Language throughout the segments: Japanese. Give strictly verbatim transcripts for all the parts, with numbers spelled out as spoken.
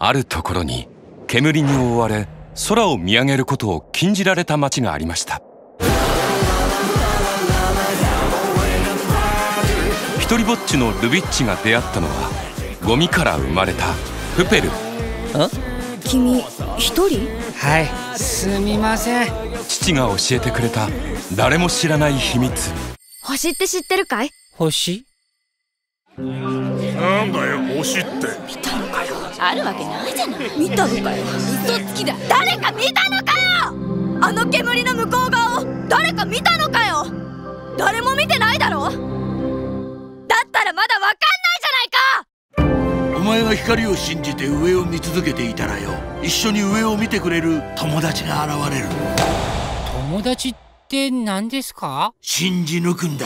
あるところに煙に覆われ空を見上げることを禁じられた町がありました。一人ぼっちのルビッチが出会ったのはゴミから生まれたプペル。 あ、 君一人？ はい、すみません。 父が教えてくれた誰も知らない秘密。 星って知ってるかい？ 星？ なんだよ星って。 見たのかよ。 あるわけないじゃない。 見たのかよ。 嘘つきだ。 誰か見たのかよ。あの煙の向こう側を誰か見たのかよ。誰も見てないだろ。だったらまだわかんないじゃないか。 お前が光を信じて上を見続けていたらよ、一緒に上を見てくれる友達が現れる。 友達って何ですか？ 信じ抜くんだ。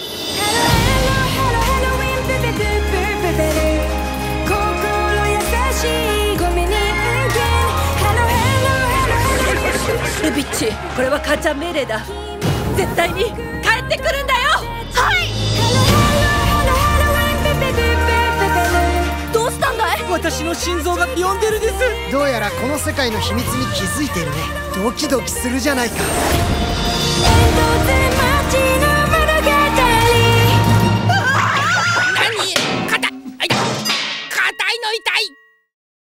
ルビッチ、これは母ちゃん命令だ。絶対に帰ってくるんだよ。はい。どうしたんだい？ 私の心臓がビヨンデルです。 どうやらこの世界の秘密に気づいてるね。ドキドキするじゃないか。